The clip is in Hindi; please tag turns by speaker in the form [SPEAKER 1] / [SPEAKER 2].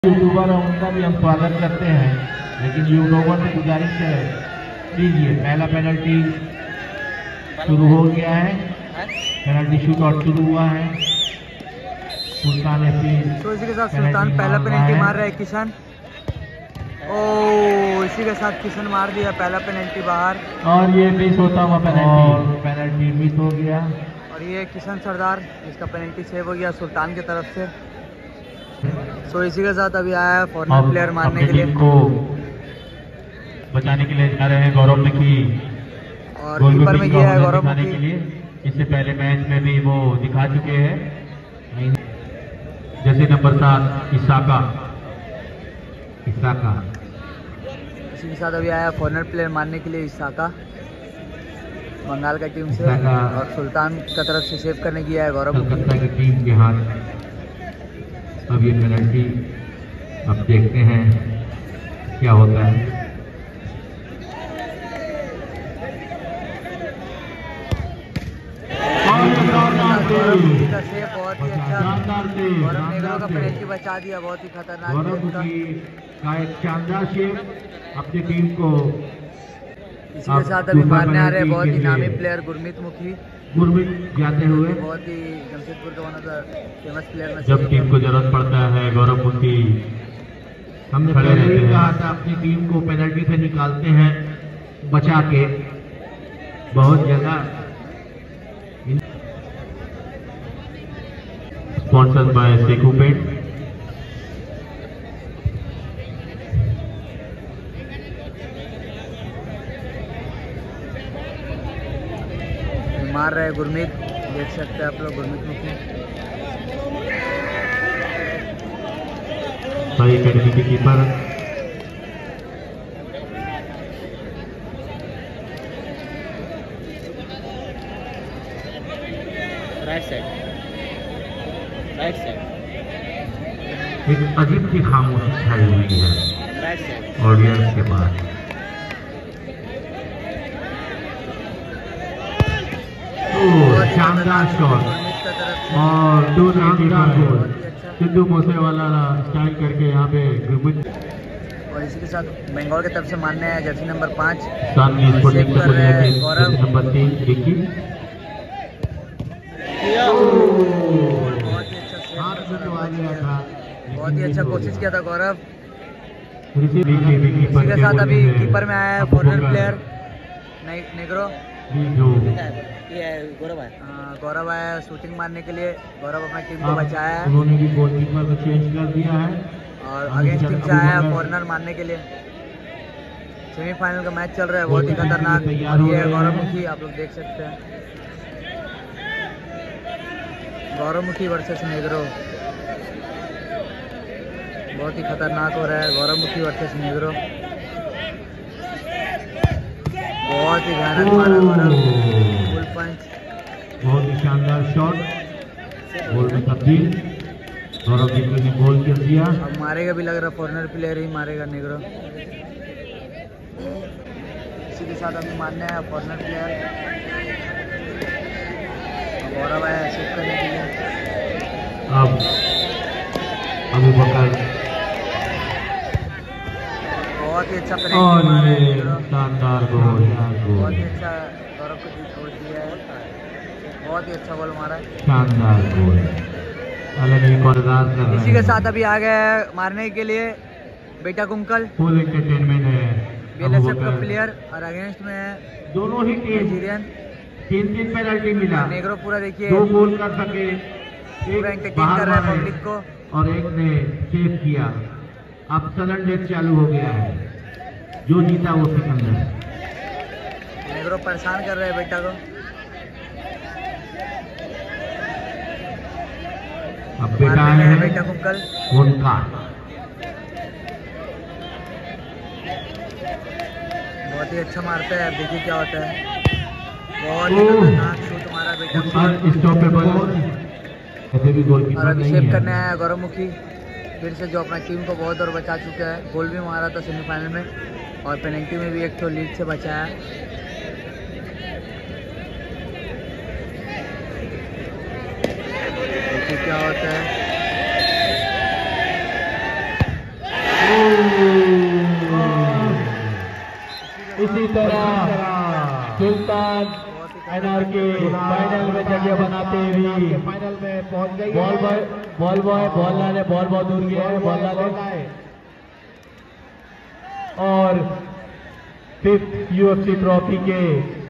[SPEAKER 1] यूट्यूबर है उनका भी हम स्वागत करते हैं, लेकिन यूट्यूबर से गुजारिश है लीजिए। पहला पेनल्टी शुरू हो गया है, पेनल्टी शूट आउट शुरू हुआ है। सुल्तान
[SPEAKER 2] तो इसी के साथ सुल्तान पहला पेनल्टी मार रहा है किशन। ओ इसी के साथ किशन मार दिया पहला पेनल्टी बाहर,
[SPEAKER 1] और ये मिस होता हुआ पेनल्टी मिस हो गया।
[SPEAKER 2] और ये किशन सरदार इसका पेनल्टी सेव हो गया सुल्तान की तरफ से। सो इसी के साथ अभी आया है फॉरनर प्लेयर मारने के लिए
[SPEAKER 1] को बचाने के लिए जा रहे हैं गौरव मुखी,
[SPEAKER 2] और कीपर में गया है गौरव मुखी
[SPEAKER 1] के लिए। इससे पहले मैच में भी वो दिखा चुके हैं, जैसे नंबर 7 इसाका।
[SPEAKER 2] इसी के साथ अभी आया फॉरनर प्लेयर मारने के लिए इसाका बंगाल का टीम से, और सुल्तान का तरफ से सेव करने गया है गौरव मुखी।
[SPEAKER 1] कलकत्ता की टीम के हाथ में अब ये पेनल्टी, अब देखते हैं क्या होता है।
[SPEAKER 2] बहुत ही अच्छा गौरव नेगरो का पेनल्टी बचा दिया, बहुत ही खतरनाक
[SPEAKER 1] का एक शानदार शेव अपनी टीम को।
[SPEAKER 2] इसी के साथ अभी मारने आ रहे हैं बहुत ही नामी प्लेयर गुरमीत मुखी
[SPEAKER 1] जाते हुए।
[SPEAKER 2] बहुत ही जमशेदपुर का one of the famous player में
[SPEAKER 1] जब टीम को जरूरत पड़ता है गौरव मुखी हमने पहले ही कहा था अपनी टीम को पेनल्टी से निकालते हैं बचा के। बहुत जगह स्पॉन्सर्ड बाय सेकू पेंट।
[SPEAKER 2] मार रहे हैं गुरमीत, देख सकते हैं आप लोग गुरमीत मुखी।
[SPEAKER 1] सही एकेडमी के कीपर
[SPEAKER 2] राइट साइड
[SPEAKER 1] एक अजीब सी खामोशी छाई हुई है ऑडियंस के पास। शानदार शॉट और 2 गोल सिद्धू मूसेवाला स्टाइल करके यहाँ पे गुरमीत।
[SPEAKER 2] और इसी के साथ बंगाल की तरफ से मानने हैं jersey number 5 Gaurav.
[SPEAKER 1] Number 3 Vicky.
[SPEAKER 2] बहुत ही अच्छा कोशिश किया था गौरव।
[SPEAKER 1] इसी
[SPEAKER 2] के साथ अभी कीपर में आया है फॉरनर प्लेयर नेग्रो। गौरव आया शूटिंग मारने के लिए, गौरव अपना टीम को बचाया है।
[SPEAKER 1] उन्होंने भी गोलकीपर को चेंज कर दिया है
[SPEAKER 2] और अगेंस्ट टीम से आया है फॉरनर मारने के लिए। सेमीफाइनल का मैच चल रहा है, बहुत ही खतरनाक। और ये है गौरव मुखी, आप लोग देख सकते हैं गौरव मुखी वर्सेस नेग्रो। बहुत ही खतरनाक हो रहा है गौरव मुखी वर्सेस नेग्रो। बहुत ही भयानक मारा गौरव, फुल पंच,
[SPEAKER 1] बहुत ही शानदार शॉट, गोल में तब्दील। गौरव जी ने गोल कर दिया।
[SPEAKER 2] अब मारेगा भी लग रहा, फॉरनर प्लेयर ही मारेगा नेग्रो। इसी के साथ अभी मानने आया फॉरनर प्लेयर गौरव आया सेव करने के लिए।
[SPEAKER 1] अब अबू बकर
[SPEAKER 2] बहुत ही अच्छा पेनल्टी मारा है,
[SPEAKER 1] शानदार गोल।
[SPEAKER 2] बहुत ही अच्छा गौरव को जीत छोड़ दिया है, बहुत ही अच्छा गोल मारा है,
[SPEAKER 1] शानदार गोल।
[SPEAKER 2] इसी के साथ अभी आ गया है मारने के लिए बेटा कुंकल।
[SPEAKER 1] फुल एंटरटेनमेंट है
[SPEAKER 2] बीएलएसएफ का प्लेयर, और अगेंस्ट में है
[SPEAKER 1] दोनों ही टीम
[SPEAKER 2] नाइजीरियन।
[SPEAKER 1] 3 पेनल्टी मिला।
[SPEAKER 2] नेग्रो पूरा देखिए
[SPEAKER 1] 2 गोल कर सके,
[SPEAKER 2] पूरा एंटरटेन कर रहा है पब्लिक को,
[SPEAKER 1] और एक ने सेव किया। अब सडन डेथ चालू हो गया है, जो जीता वो सिकंदर।
[SPEAKER 2] नेग्रो परेशान कर रहे हैं बेटा को।
[SPEAKER 1] अब बेटा है
[SPEAKER 2] बेटा कुंकल
[SPEAKER 1] उनका।
[SPEAKER 2] बहुत ही अच्छा मारता है, अब देखिए क्या होता है। बहुत ही खतरनाक शूट मारा बेटा कुंकल। और अभी सेव करने आया गौरव मुखी फिर से, जो अपना टीम को बहुत और बचा चुका है। गोल भी मारा था सेमीफाइनल में, और पेनल्टी में भी एक तो लीड से बचाया। देखिए क्या होता है।
[SPEAKER 3] इसी तरह सुल्तान एनआर के फाइनल में जगह बनाते हुए
[SPEAKER 1] फाइनल में पहुंच गई
[SPEAKER 3] बॉल लाने बॉल बहुत दूर गया है, बॉल लाने और 5th UFC ट्रॉफी के